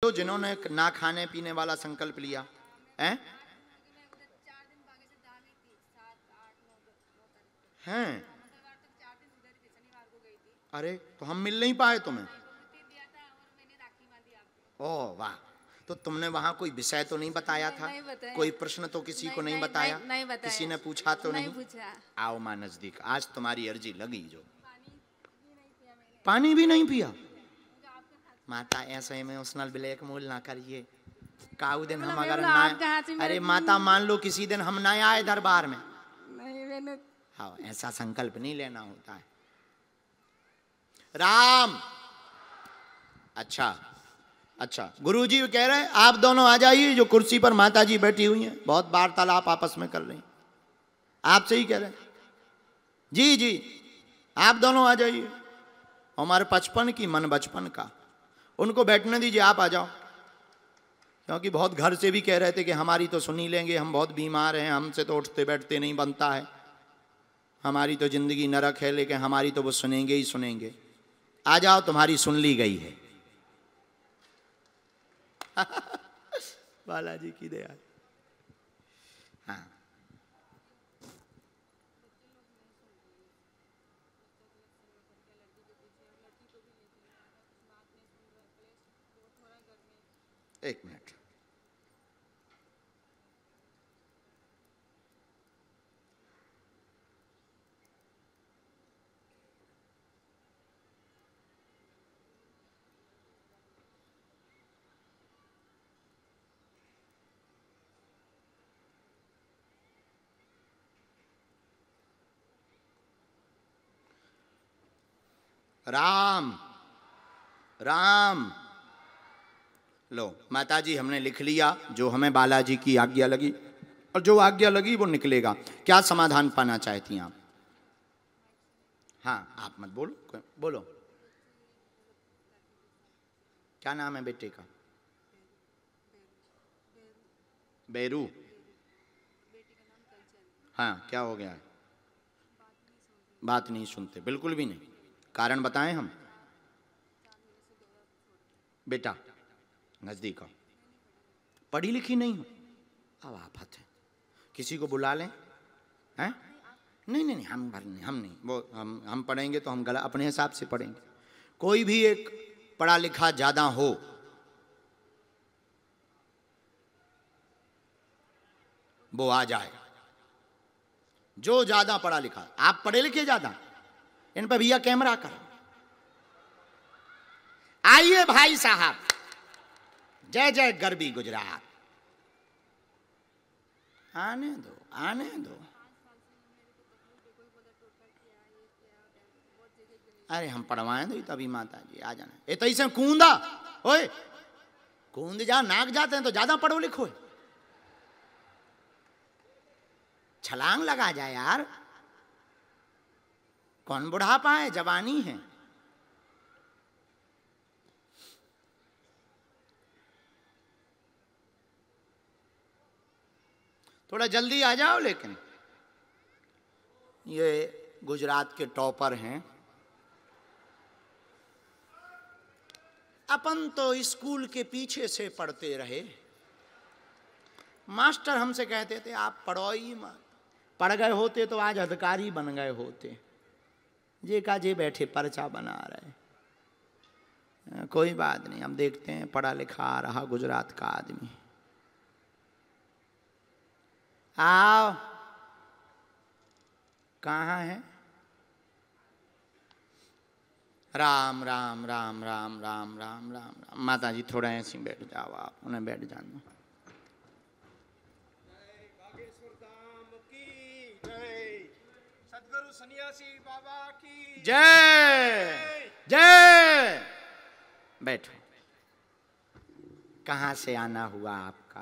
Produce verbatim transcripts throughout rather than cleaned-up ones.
हो जिन्होंने ना खाने पीने वाला संकल्प लिया हैं? हैं? अरे तो हम मिल नहीं पाए तुम्हें? ओह वाह, तो तुमने वहां कोई विषय तो नहीं बताया था? नहीं, कोई प्रश्न तो किसी नहीं, को नहीं, नहीं बताया? नहीं, नहीं बताया। किसी ने पूछा तो नहीं, नहीं पूछा। आओ मां नजदीक, आज तुम्हारी अर्जी लगी। जो पानी भी नहीं पिया? माता ऐसे में उस नाल ब्लैक मोल ना करिए। काऊ दिन हम अगर ना, अरे माता मान लो किसी दिन हम ना आए दरबार में, नहीं मैंने, हाँ ऐसा संकल्प नहीं लेना होता है। राम, अच्छा अच्छा, गुरुजी कह रहे हैं आप दोनों आ जाइए, जो कुर्सी पर माता जी बैठी हुई हैं, बहुत वार्तालाप आपस में कर रही हैं, आपसे ही कह रहे हैं। जी जी, आप दोनों आ जाइए, हमारे बचपन की मन बचपन का, उनको बैठने दीजिए, आप आ जाओ। क्योंकि बहुत घर से भी कह रहे थे कि हमारी तो सुनी लेंगे, हम बहुत बीमार हैं, हमसे तो उठते बैठते नहीं बनता है, हमारी तो जिंदगी नरक है, लेकिन हमारी तो वो सुनेंगे ही सुनेंगे। आ जाओ, तुम्हारी सुन ली गई है। बालाजी की दया। हाँ, एक मिनट, राम राम। लो माता जी, हमने लिख लिया जो हमें बालाजी की आज्ञा लगी, और जो आज्ञा लगी वो निकलेगा। क्या समाधान पाना चाहती हैं आप? हाँ, आप मत बोलो, बोलो। क्या नाम है बेटे का? बेरू। हाँ, क्या हो गया है? बात नहीं सुनते, बिल्कुल भी नहीं। कारण बताएं हम? बेटा नजदीक आओ। पढ़ी लिखी नहीं हो? अब आफत है, किसी को बुला लें? हैं? नहीं नहीं नहीं, हम भर नहीं, हम नहीं, वो हम हम पढ़ेंगे तो हम गला अपने हिसाब से पढ़ेंगे। कोई भी एक पढ़ा लिखा ज्यादा हो, वो आ जाए। जो ज्यादा पढ़ा लिखा, आप पढ़े लिखे ज्यादा, इन पर भैया कैमरा करो। आइए भाई साहब, जय जय गरबी गुजरात। आने दो, आने दो। अरे हम पढ़वाएं दो तभी माता जी, आ जाना। ए तई से कूंदा, ओए कूंद जा, नाक जाते हैं तो ज्यादा पढ़ो लिखो है। छलांग लगा जाए यार, कौन बुढ़ापा है, जवानी है। थोड़ा जल्दी आ जाओ। लेकिन ये गुजरात के टॉपर हैं। अपन तो स्कूल के पीछे से पढ़ते रहे, मास्टर हमसे कहते थे आप पढ़ो ही मत। पढ़ गए होते तो आज अधिकारी बन गए होते। जे का जे बैठे पर्चा बना रहे। कोई बात नहीं, हम देखते हैं, पढ़ा लिखा आ रहा गुजरात का आदमी। आओ, कहाँ है? राम राम राम राम राम राम राम राम। माता जी थोड़ा ऐसे बैठ जाओ, आप उन्हें बैठ जाना। सदगुरु सन्यासी बाबा की जय जय। बैठो। कहाँ से आना हुआ आपका?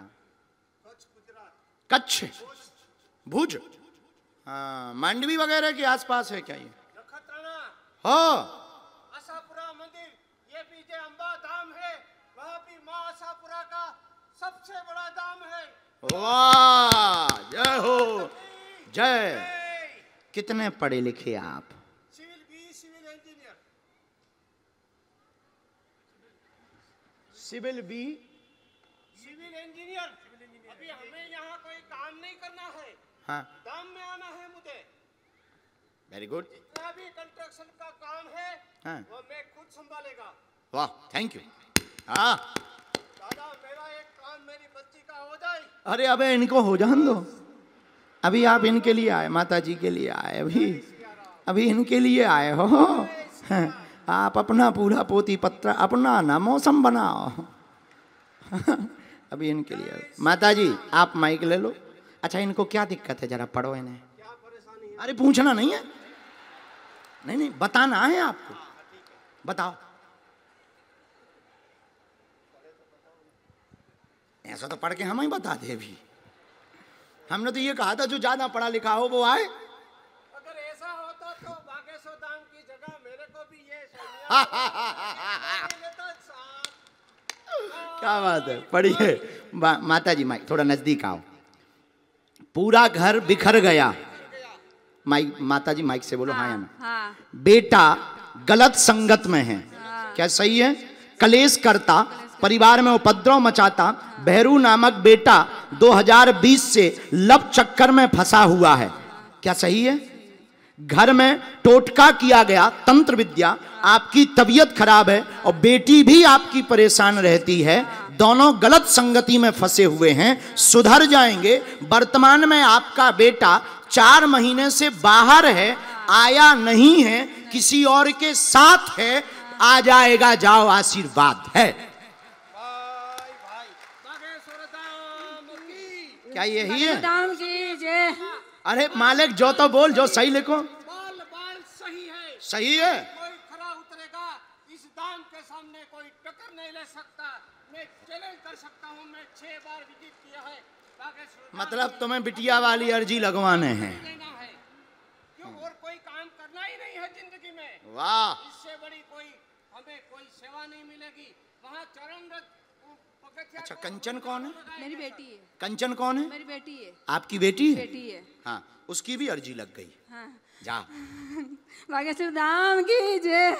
कच्छ, भुज। हाँ, मांडवी वगैरह के आसपास है क्या ये? हो, आशापुरा मंदिर, ये भी जो अंबा धाम है, वहाँ भी माँ आशापुरा का सबसे बड़ा धाम है। वाह, जय हो, जय। कितने पढ़े लिखे आप? Civil B, civil engineer. Civil B civil engineer. अभी हमें यहाँ कोई काम नहीं करना है, हाँ दाम में आना है मुझे। Very good. जितना भी कंस्ट्रक्शन का काम है हाँ वो मैं खुद संभालेगा। वाह थैंक यू। हाँ दादा मेरा एक काम मेरी बच्ची का हो जाए। अरे अबे इनको हो जान दो, अभी आप इनके लिए आए, माता जी के लिए आए, अभी अभी इनके लिए आए हो। हाँ, आप अपना पूरा पोती पत्र अपना ना मौसम बनाओ। अभी इनके लिए माता जी आप माइक ले लो। अच्छा इनको क्या दिक्कत है, जरा पढ़ो इन्हें। क्या परेशानी है? अरे पूछना नहीं है, नहीं नहीं बताना है आपको, बताओ। ऐसा तो पढ़ के हम ही बता दे। अभी हमने तो ये कहा था जो ज्यादा पढ़ा लिखा हो वो आए। अगर ऐसा होता तो बागेश्वर धाम की जगह मेरे को भी ये क्या बात है, पढ़िए। माता जी माइक थोड़ा नजदीक आओ। पूरा घर बिखर गया। माइक माता जी माइक से बोलो। हाँ, हाँ या ना? हाँ। बेटा गलत संगत में है। हाँ। क्या सही है? कलेश करता, परिवार में उपद्रव मचाता। हाँ। भैरू नामक बेटा दो हज़ार बीस से लव चक्कर में फंसा हुआ है। क्या सही है? घर में टोटका किया गया, तंत्र विद्या। आपकी तबीयत खराब है और बेटी भी आपकी परेशान रहती है। दोनों गलत संगति में फंसे हुए हैं, सुधर जाएंगे। वर्तमान में आपका बेटा चार महीने से बाहर है, आया नहीं है, किसी और के साथ है, आ जाएगा, जाओ, आशीर्वाद है। भाई भाई बागेश्वर धाम की। क्या यही है? धाम की जय। अरे मालिक जो तो बोल, जो सही लिखो। बाल बाल सही है। सही है। कोई खरा उतरेगा, इस दाम के सामने कोई टक्कर नहीं ले सकता। मैं चैलेंज कर सकता हूँ, मैं छह बार विजिट किया है बागेश्वर। मतलब तुम्हें बिटिया वाली अर्जी लगवाने हैं? देना है क्यों, और कोई काम करना ही नहीं है जिंदगी में। वाह। इससे बड़ी कोई हमें कोई सेवा नहीं मिलेगी। वहाँ चरण रथ पगथिया। अच्छा कंचन कौन है? मेरी बेटी है। कंचन कौन है? मेरी बेटी है। आपकी बेटी है? बेटी है। हाँ उसकी भी अर्जी लग गई। हाँ। जा, बागेश्वर धाम की जय।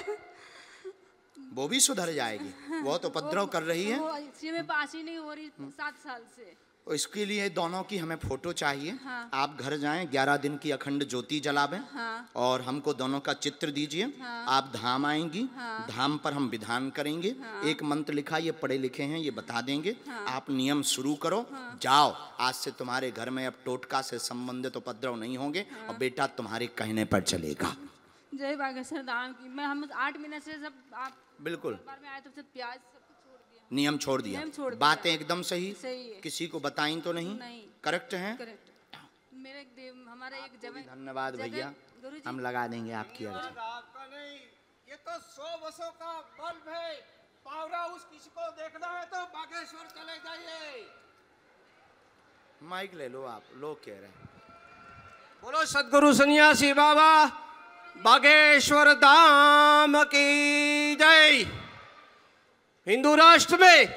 वो भी सुधर जाएगी। वो तो उपद्रव कर रही है। वो इसी में पास ही नहीं हो रही सात साल से। इसके लिए दोनों की हमें फोटो चाहिए। हाँ। आप घर जाएं, ग्यारह दिन की अखंड ज्योति जलावें। हाँ। और हमको दोनों का चित्र दीजिए। हाँ। आप धाम आएंगी। हाँ। धाम पर हम विधान करेंगे। हाँ। एक मंत्र लिखा, ये पढ़े लिखे हैं, ये बता देंगे। हाँ। आप नियम शुरू करो। हाँ। जाओ, आज से तुम्हारे घर में अब टोटका से संबंधित उपद्रव नहीं होंगे। हाँ। और बेटा तुम्हारे कहने पर चलेगा। जय बागेश्वर धाम की। मैं हम आठ महीने से सब आप बिल्कुल बार में आए तो प्याज सब कुछ छोड़ दिया। नियम छोड़ दिया। नियम छोड़ दिया। बातें एकदम सही, सही है। किसी को बताई तो नहीं? नहीं। करेक्ट है? करेक्ट। मेरे एक देव हमारा एक जगह। धन्यवाद भैया, हम लगा देंगे आपकी अर्जी। आपका नहीं, ये तो सौ वर्षों का बल्ब है। पावरा उस किसी को देखना है तो बागेश्वर चले जाइए। माइक ले लो आप, लोग कह रहे हैं। बोलो सदगुरु सन्यासी बाबा बागेश्वर धाम की जय। हिंदू राष्ट्र में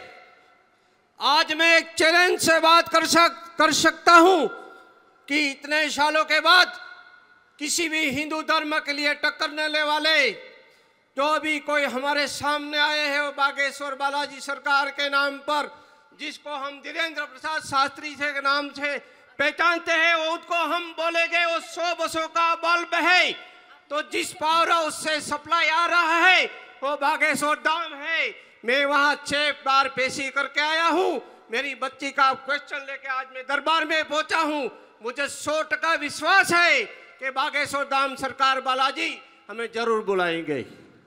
आज मैं एक चैलेंज से बात कर सक कर सकता हूं कि इतने सालों के बाद किसी भी हिंदू धर्म के लिए टक्करने वाले जो भी कोई हमारे सामने आए हैं वो बागेश्वर बालाजी सरकार के नाम पर, जिसको हम धीरेन्द्र प्रसाद शास्त्री से के नाम से पहचानते हैं, वो उसको हम बोलेंगे वो सौ बसों का बल्ब है। तो जिस पावर उससे सप्लाई आ रहा है वो बागेश्वर धाम है। मैं वहाँ छह बार पेशी करके आया हूँ। मेरी बच्ची का क्वेश्चन लेके आज मैं दरबार में पहुंचा हूँ। मुझे सौ टका विश्वास है कि बागेश्वर धाम सरकार बालाजी हमें जरूर बुलाएंगे।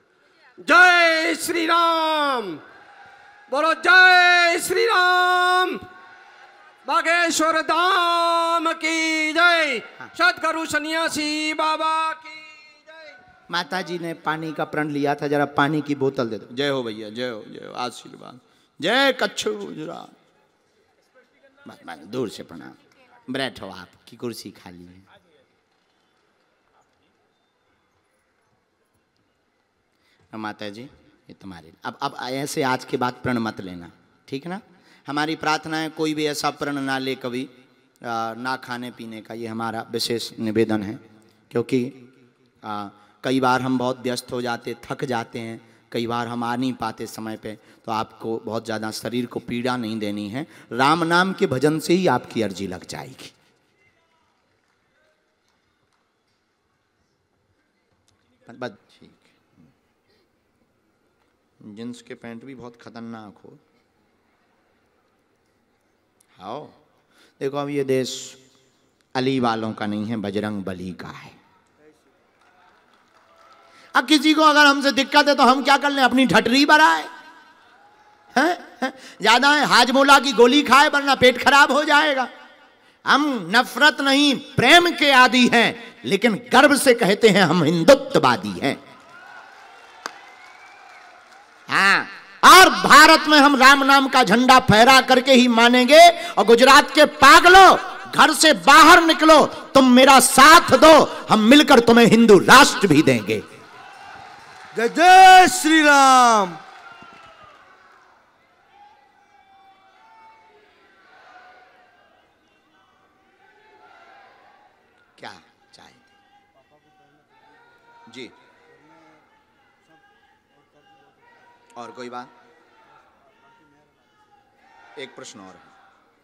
जय श्री राम। बोलो जय श्री राम। बागेश्वर धाम की जय। सदगुरु सन्यासी बाबा की जय। माता जी ने पानी का प्रण लिया था, जरा पानी की बोतल दे दो। जय हो भैया, जय हो, जय हो, आशीर्वाद। जय कच्छु गुजरात। दूर से प्रणाम। बैठो, आपकी कुर्सी खाली है। माता जी ये तुम्हारे। अब अब ऐसे आज के बाद प्रण मत लेना, ठीक है ना? हमारी प्रार्थना है कोई भी ऐसा प्रण ना ले कभी, आ, ना खाने पीने का। ये हमारा विशेष निवेदन है, क्योंकि आ, कई बार हम बहुत व्यस्त हो जाते, थक जाते हैं, कई बार हम आ नहीं पाते समय पे, तो आपको बहुत ज़्यादा शरीर को पीड़ा नहीं देनी है। राम नाम के भजन से ही आपकी अर्जी लग जाएगी। बस ठीक है। जींस के पैंट भी बहुत खतरनाक हो। आओ देखो, अब ये देश अली वालों का नहीं है, बजरंग बली का है। अब किसी को अगर हमसे दिक्कत है तो हम क्या कर लें, अपनी ढटरी बढ़ाए हैं? ज्यादा है हाजमोला की गोली खाए वरना पेट खराब हो जाएगा। हम नफरत नहीं प्रेम के आदी हैं, लेकिन गर्व से कहते हैं हम हिंदुत्ववादी हैं। हाँ, और भारत में हम राम नाम का झंडा फहरा करके ही मानेंगे। और गुजरात के पागलों, घर से बाहर निकलो, तुम मेरा साथ दो, हम मिलकर तुम्हें हिंदू राष्ट्र भी देंगे। जय जय श्री राम। क्या चाहिए जी? और कोई बात? एक प्रश्न और है।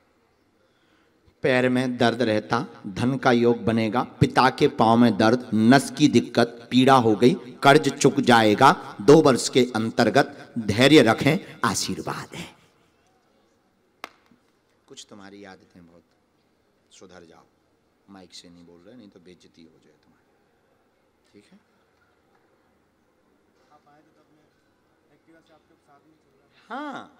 पैर में दर्द रहता, धन का योग बनेगा, पिता के पांव में दर्द, नस की दिक्कत, पीड़ा हो गई, कर्ज चुक जाएगा, दो वर्ष के अंतर्गत, धैर्य रखें, आशीर्वाद है। कुछ तुम्हारी आदतें बहुत, सुधर जाओ। माइक से नहीं बोल रहे, नहीं तो बेइज्जती हो जाए तुम्हारी, ठीक है? आप आए थे तो अपने एक्टिवा से आपके साथ में चल रहा है। हाँ,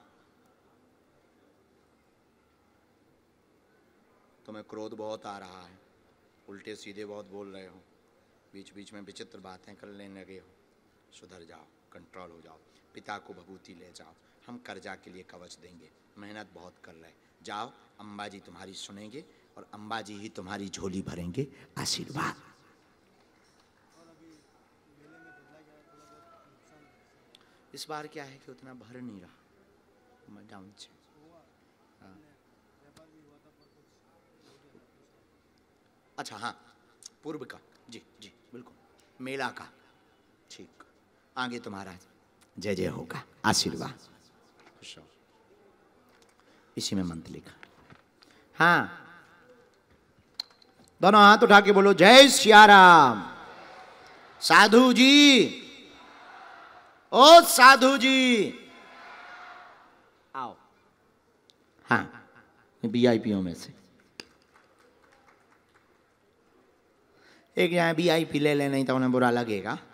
तुम्हें क्रोध बहुत आ रहा है, उल्टे सीधे बहुत बोल रहे हो, बीच बीच में विचित्र बातें करने लगे हो। सुधर जाओ, कंट्रोल हो जाओ, पिता को भभूति ले जाओ। हम कर्जा के लिए कवच देंगे, मेहनत बहुत कर रहे, जाओ, अम्बा जी तुम्हारी सुनेंगे और अम्बा जी ही तुम्हारी झोली भरेंगे। आशीर्वाद। इस बार क्या है कि उतना भर नहीं रहा, डाउन से। हाँ। अच्छा, हाँ, पूर्व का, जी जी बिल्कुल, मेला का, ठीक। आगे तुम्हारा जय जय होगा, आशीर्वाद। इसी में मंत्र लिखा। हाँ, दोनों हाथ उठा के बोलो जय सियाराम। साधु जी, ओ साधु जी आओ। हाँ, वीआईपीओ में से एक यहाँ वीआईपी ले ले, नहीं तो उन्हें बुरा लगेगा।